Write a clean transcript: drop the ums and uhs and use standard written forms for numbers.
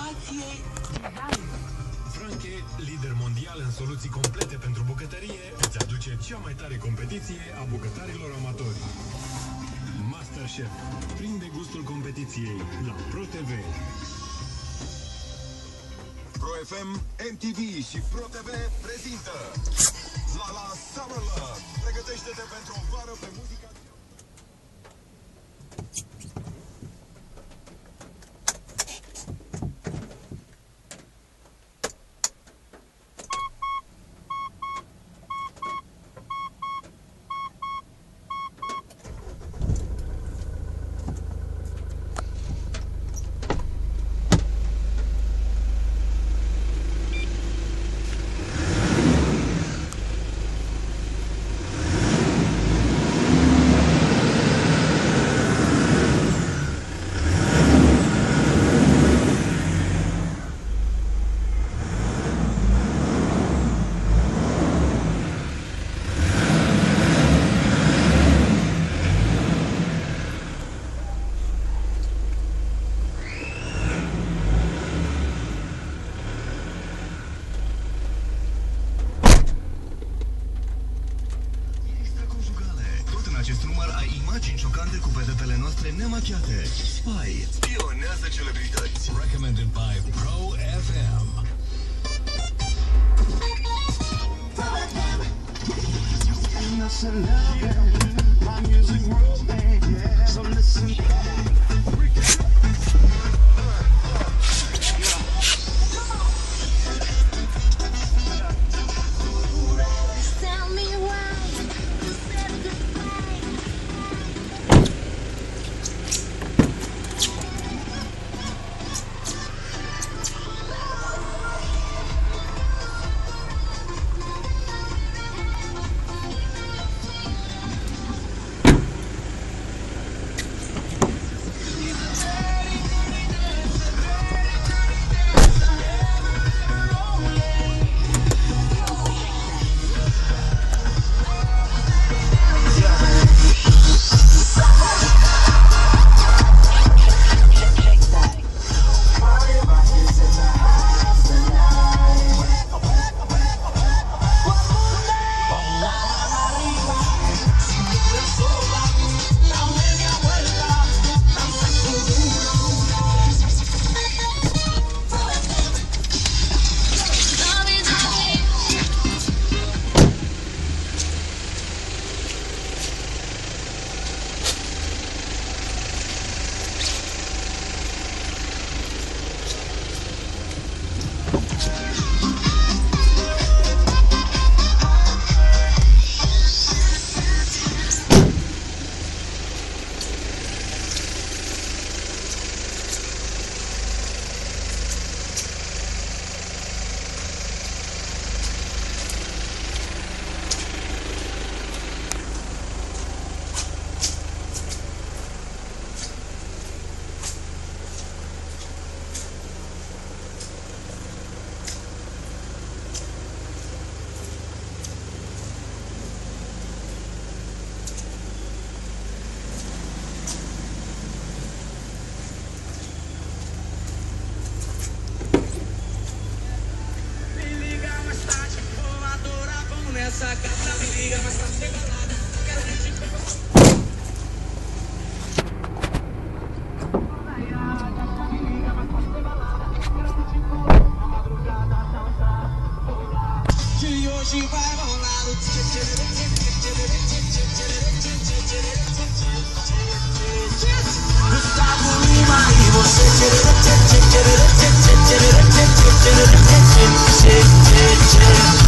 inovație, design. Franche, lider mondial în soluții complete pentru bucătărie, îți aduce cea mai tare competiție a bucătarilor amatori. MasterChef. Prinde gustul competiției la Pro TV. Pro FM, MTV și Pro TV prezintă La Summer Love. Pregătește-te pentru o vară pe muzica. Acest număr ai imagini șocante cu vedetele noastre nemachiate. Spy spionează celebrități. Recommended by Pro FM. Essa gata me liga, mas tá separada. Quero que te que hoje vai rolar o Gustavo Lima e você